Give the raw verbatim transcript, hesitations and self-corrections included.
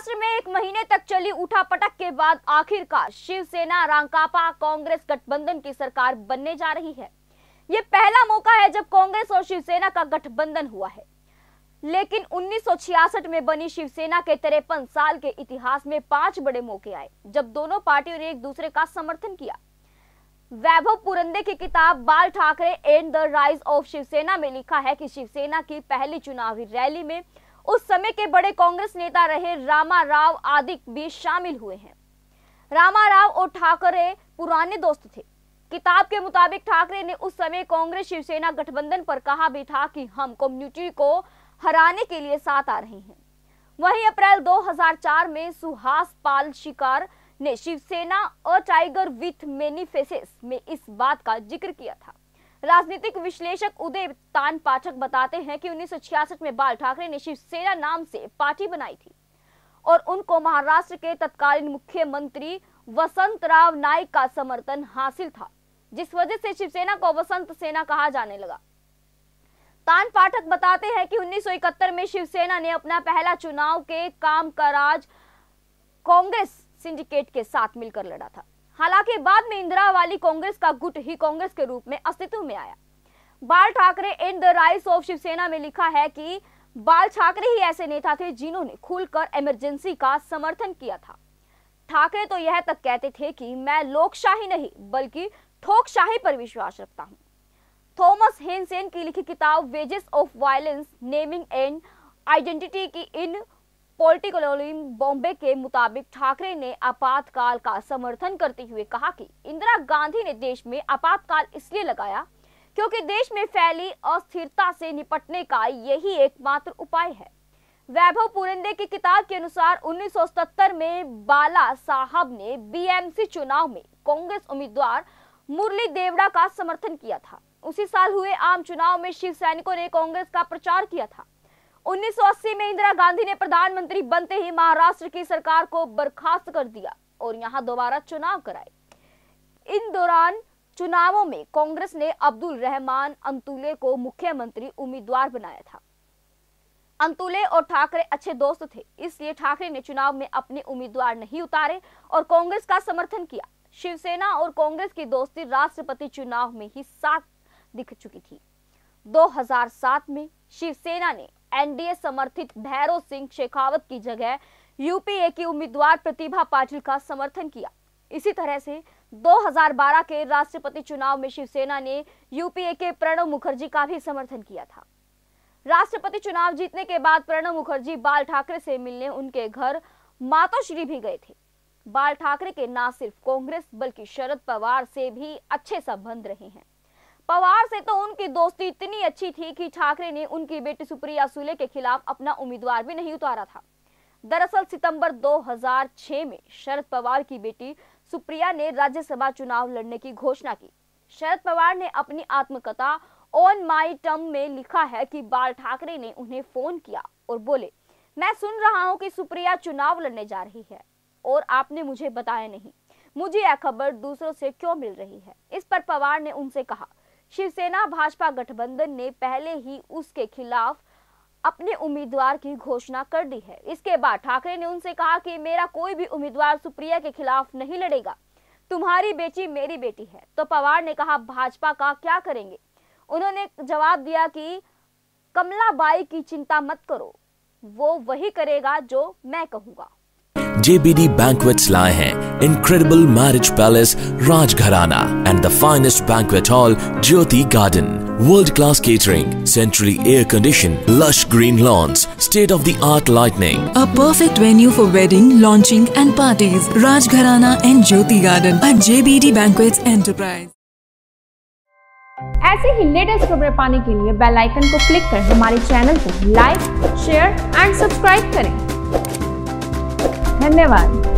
महाराष्ट्र में एक महीने तक चली उठापटक के बाद आखिरकार शिवसेना रांकापा कांग्रेस गठबंधन की सरकार बनने जा रही है। ये पहला मौका है जब कांग्रेस और शिवसेना का गठबंधन हुआ है, लेकिन उन्नीस सौ छियासठ में बनी शिवसेना के तिरपन साल के इतिहास में पांच बड़े मौके आए जब दोनों पार्टियों ने एक दूसरे का समर्थन किया। वैभव पुरंदे की किताब Bal Thackeray and the rise of Shivsena में लिखा है कि शिवसेना की पहली चुनावी रैली में उस समय के बड़े कांग्रेस नेता रहे रामा राव आदिक भी शामिल हुए हैं। रामा राव और ठाकरे पुराने दोस्त थे। किताब के मुताबिक ठाकरे ने उस समय कांग्रेस शिवसेना गठबंधन पर कहा भी था कि हम कम्युनिटी को हराने के लिए साथ आ रहे हैं। वहीं अप्रैल दो हज़ार चार में सुहास पाल शिकार ने Shivsena a tiger with many faces में इस बात का जिक्र किया था। राजनीतिक विश्लेषक उदय तान पाठक बताते हैं कि उन्नीस सौ छियासठ में बाल ठाकरे ने शिवसेना नाम से पार्टी बनाई थी और उनको महाराष्ट्र के तत्कालीन मुख्यमंत्री वसंतराव नाईक का समर्थन हासिल था, जिस वजह से शिवसेना को वसंत सेना कहा जाने लगा। तान पाठक बताते हैं कि उन्नीस सौ इकहत्तर में शिवसेना ने अपना पहला चुनाव के कामकाज कांग्रेस सिंडिकेट के साथ मिलकर लड़ा था। हालांकि बाद में इंदिरा वाली कांग्रेस का गुट ही कांग्रेस के रूप में अस्तित्व में आया। Bal Thackeray and the rise of Shivsena में लिखा है कि बाल ठाकरे ही ऐसे नेता थे जिन्होंने खुलकर इमरजेंसी का समर्थन किया था। ठाकरे तो यह तक कहते थे कि मैं लोकशाही नहीं बल्कि ठोकशाही पर विश्वास रखता हूं। थॉमस हेनसेन की लिखी किताब wages of violence naming and identity की इन पॉलिटिकल बॉम्बे के मुताबिक ठाकरे ने आपातकाल का समर्थन करते हुए कहा कि इंदिरा गांधी ने देश में आपातकाल इसलिए लगाया क्योंकि देश में फैली अस्थिरता से निपटने का यही एकमात्र उपाय है। वैभव पुरंदे की किताब के अनुसार उन्नीस सौ सत्तर में बाला साहब ने बीएमसी चुनाव में कांग्रेस उम्मीदवार मुरली देवड़ा का समर्थन किया था। उसी साल हुए आम चुनाव में शिव सैनिकों ने कांग्रेस का प्रचार किया था। उन्नीस सौ अस्सी में इंदिरा गांधी ने प्रधानमंत्री बनते ही महाराष्ट्र की सरकार को बर्खास्त कर दिया और यहां दोबारा चुनाव कराए। इन दौरान चुनावों में कांग्रेस ने अब्दुल रहमान अंतुले को मुख्यमंत्री उम्मीदवार बनाया था। अंतुले और ठाकरे अच्छे दोस्त थे, इसलिए ठाकरे ने चुनाव में अपने उम्मीदवार नहीं उतारे और कांग्रेस का समर्थन किया। शिवसेना और कांग्रेस की दोस्ती राष्ट्रपति चुनाव में ही साफ दिख चुकी थी। दो हज़ार सात में शिवसेना ने एनडीए समर्थित भैरव सिंह शेखावत की जगह यूपीए की उम्मीदवार प्रतिभा पाटिल का समर्थन किया। इसी तरह से दो हज़ार बारह के राष्ट्रपति चुनाव में शिवसेना ने यूपीए के प्रणब मुखर्जी का भी समर्थन किया था। राष्ट्रपति चुनाव जीतने के बाद प्रणब मुखर्जी बाल ठाकरे से मिलने उनके घर मातोश्री भी गए थे। बाल ठाकरे के न सिर्फ कांग्रेस बल्कि शरद पवार से भी अच्छे संबंध रहे हैं। पवार से तो उनकी दोस्ती इतनी अच्छी थी कि ठाकरे ने उनकी बेटी सुप्रिया सुले के खिलाफ अपना उम्मीदवार भी नहीं उतारा था। दरअसल सितंबर दो हज़ार छह में शरद पवार की बेटी सुप्रिया ने राज्यसभा चुनाव लड़ने की घोषणा की। शरद पवार ने अपनी आत्मकथा ऑन माई टर्म में लिखा है कि बाल ठाकरे ने उन्हें फोन किया और बोले, मैं सुन रहा हूं कि सुप्रिया चुनाव लड़ने जा रही है और आपने मुझे बताया नहीं, मुझे यह खबर दूसरों से क्यों मिल रही है। इस पर पवार ने उनसे कहा, शिवसेना भाजपा गठबंधन ने पहले ही उसके खिलाफ अपने उम्मीदवार की घोषणा कर दी है। इसके बाद ठाकरे ने उनसे कहा कि मेरा कोई भी उम्मीदवार सुप्रिया के खिलाफ नहीं लड़ेगा, तुम्हारी बेटी मेरी बेटी है। तो पवार ने कहा, भाजपा का क्या करेंगे? उन्होंने जवाब दिया कि कमलाबाई की चिंता मत करो, वो वही करेगा जो मैं कहूंगा। J B D Banquets लाए हैं incredible marriage palace Rajgharana and the finest banquet hall Jyoti Garden, world class catering, centrally air conditioned, lush green lawns, state of the art lighting, a perfect venue for wedding, launching and parties. Rajgharana and Jyoti Garden at J B D Banquets Enterprise। ऐसे ही latest खबरें पाने के लिए bell icon को click कर हमारे channel को like, share and subscribe करें। धन्यवाद।